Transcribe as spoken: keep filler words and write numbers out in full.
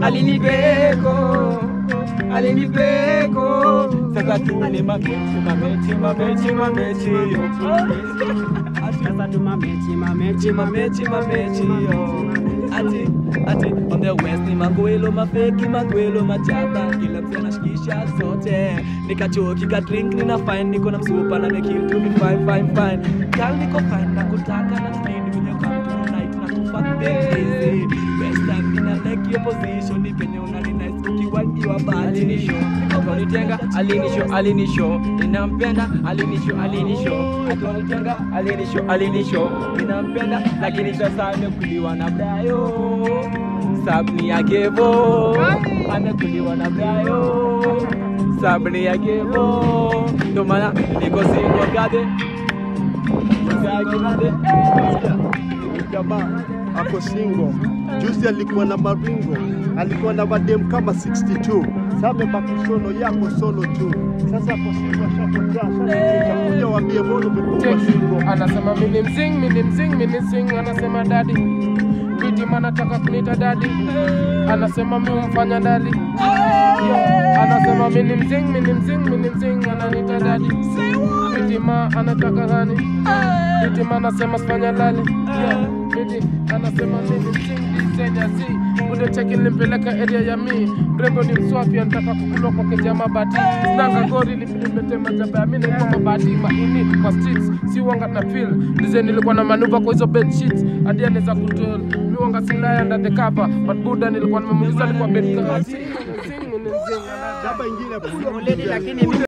alinipeko, alinipeko. Sasa tu ni mamechi, mamechi, mamechi, mamechi. Sasa tu mamechi, mamechi, mamechi, mamechi. Ati, ati, on the west ni makwelo, mafeki, makwelo, machapa. Kila mtu anashikisha zote. Nikachoki ka drink, nina fine, niko na msupa na nekill to be fine, fine, fine. Girl niko fine, na kutaka na speed when you come to the night, na kufuck baby. Best time in a like your position, nipenye unani nice, ukiwa iwa bad. Alinisho, atonitenga, alinisho, alinisho. Ninampenda, alinisho, alinisho. Atonitenga, alinisho, alinisho. Ninampenda, lakini sasa amekuliwa na brayo. Sabni ya gevo, amekuliwa na brayo. Sabni ya gevo, ndo maana niko single gade. Jamaa ako single. Juzi alikuwa na maringo, alikuwa na madem kama sixty-two. Sasa amebaki solo, yako solo tu. Sasa ako single, shakuja, shakuja. Kuja waambie mbona umekuwa single. Anasema mimi msing, mimi msing, mimi sing. Anasema daddy, Piti manataka kunita daddy. Anasema mimi mfanya daddy. Anasema mimi msing, mimi msing, mimi msing. Ananita daddy. Piti ma anataka gani? Piti ma anasema sifanya lali. Piti anasema mimi msing disenya si. Ude cheki nimpeleka area ya mi. Brembo ni mswafi anataka kukulwa kwa keja mabati. Snanga gori nipilipete majaba ya mine kwa mabati. Maini kwa streets si wanga na feel. Dize nilikuwa na manuva kwa hizo bed sheets. Adia neza kutol. Mi wanga singlaya under the cover. But Buddha nilikuwa na mamuliza nilikuwa bed cover. Sing, sing, sing, sing. Daba ingine